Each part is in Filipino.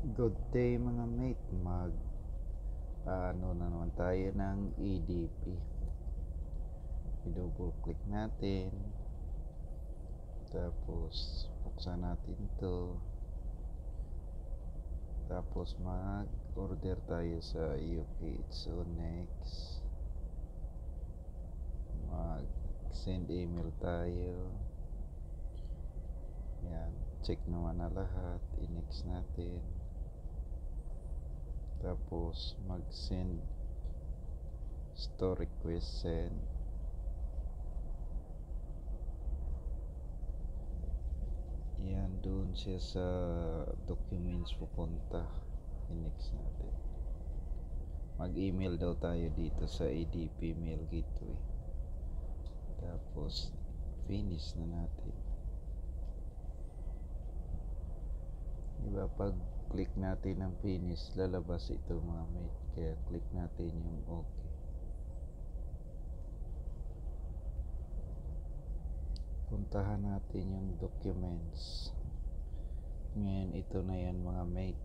Good day mga mate, ano na naman tayo ng EDP. I-double click natin, tapos buksan natin to, tapos mag order tayo sa UPH. So next, mag send email tayo. Yan, check naman na lahat, i-next natin. Tapos mag send store request, send. Yan, doon siya sa documents pupunta. I-next natin. Mag-email daw tayo dito sa ADP Mail Gateway. Tapos finish na natin. Diba pag click natin ng finish, lalabas ito mga mate. Kaya click natin yung okay. Puntahan natin yung documents. Ngayon ito na yan mga mate.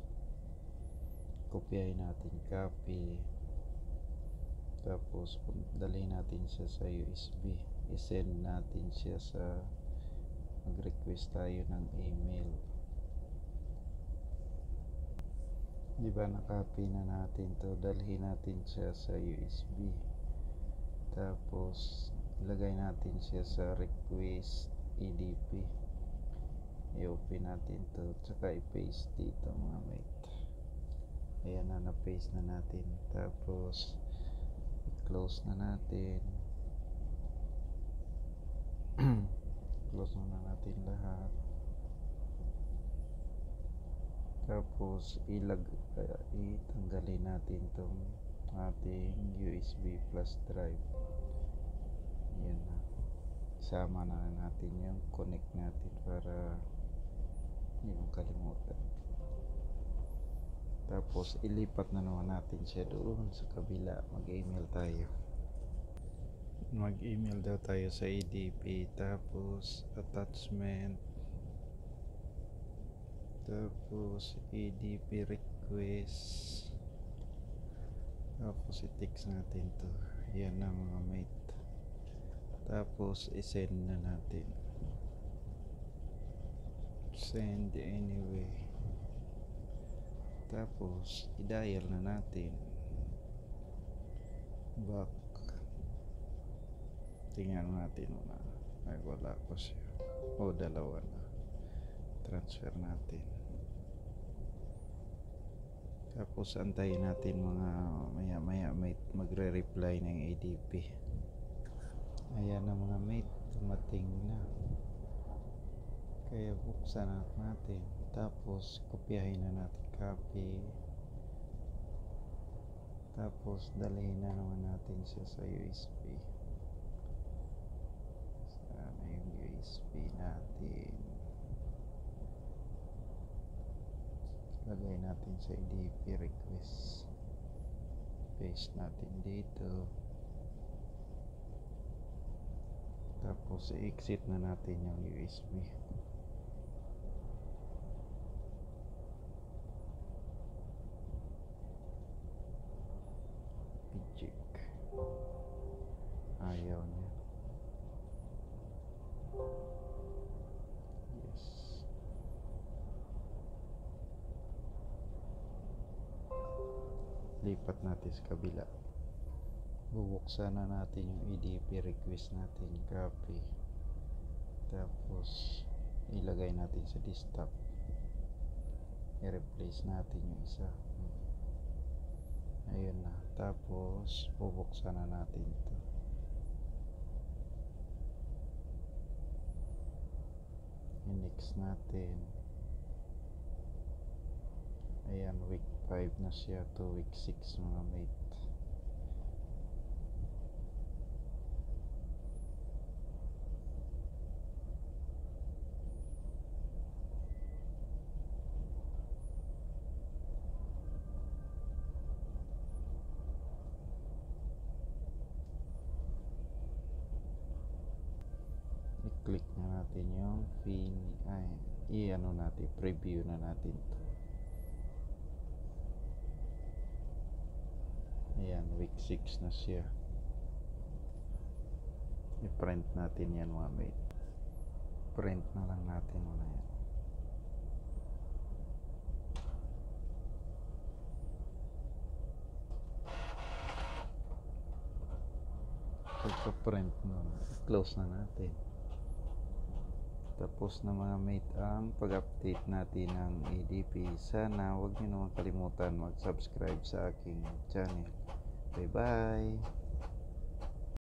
Kopyahin natin copy. Tapos dalhin natin siya sa USB. I-send natin siya sa mag-request tayo ng email. Diba na-copy na natin to, dalhin natin siya sa USB. Tapos ilagay natin siya sa request EDP. I-open natin to, tsaka i-paste dito mga mate. Ayan na, na-paste na natin. Tapos i-close na natin. Close na natin lahat. Tapos itanggalin natin tong ating USB plus drive. Yan na, sama na natin yung connect natin para hindi mo kalimutan. Tapos ilipat na naman natin siya doon sa kabila. Mag-email tayo. Mag-email daw tayo sa ADP. Tapos attachment, tapos ADP request, tapos i-text natin to. Yan na mga mate. Tapos i-send na natin, send anyway. Tapos i-dial na natin back. Tingnan natin muna. Ay, wala pa siya. O, dalawa na. Transfer natin. Tapos antayin natin mga maya may magre-reply ng ADP. Ayan na mga mate, dumating na. Kaya buksan natin. Tapos kopyahin na natin copy. Tapos dalhin na naman natin siya sa USB. Sana yung USB natin. Lagay natin sa EDP request. Paste natin dito. Tapos i-exit na natin yung USB. I-check. Ayaw niya. Yes. Lipat natin sa kabila. Bubuksan na natin yung EDP request natin, copy. Tapos ilagay natin sa desktop. I-replace natin yung isa. Ayun na. Tapos bubuksan na natin ito. I-next natin. Ayan, week 5 na siya to week 6 mga mate. I-click na natin yung i-ano natin, preview na natin to. Ayan, week 6 na siya. I-print natin yan mga mate. Print na lang natin muna yan. Pagpa-print nun, close na natin. Tapos na mga mate ang pag-update natin ng ADP. Sana huwag nyo naman kalimutan mag-subscribe sa aking channel. Bye bye!